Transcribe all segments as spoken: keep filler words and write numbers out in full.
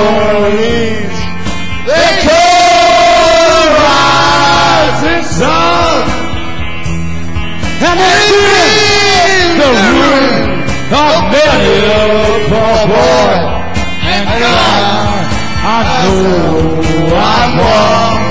Orleans. They call the rising sun, and they bring the ruin of many a poor boy. And God, I know I'm wrong.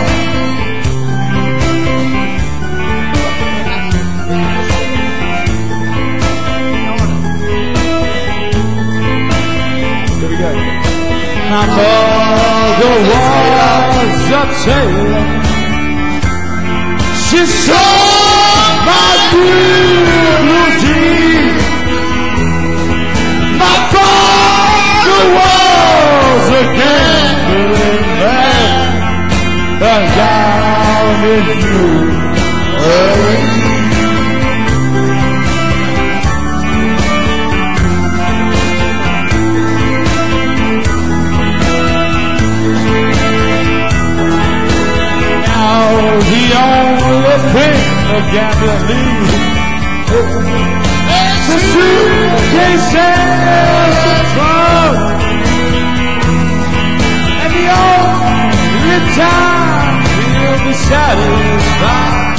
My mother was a tailor. She saw my blue jeans. My father was a gambling man, and down in New Orleans. The only thing of gambling is a suitcase and a trunk, and the only time he'll be satisfied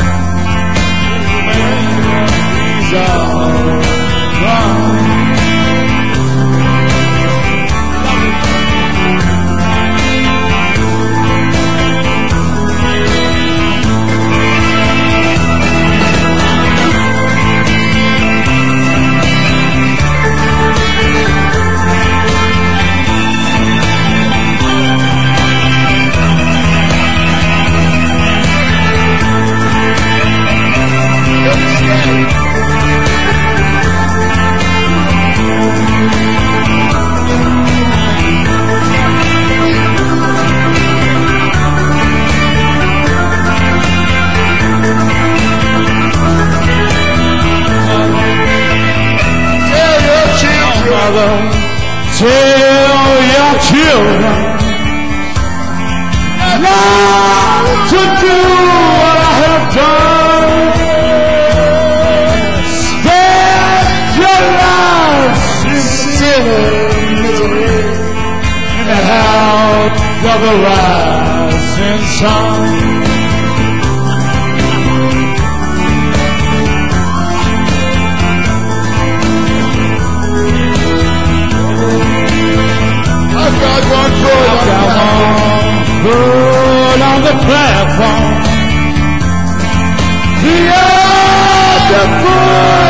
when he's all gone. Tell your children not to do what I have done. Spend your lives in sin and misery in the house of the rising sun. Got one foot on, got one foot on the platform, the other foot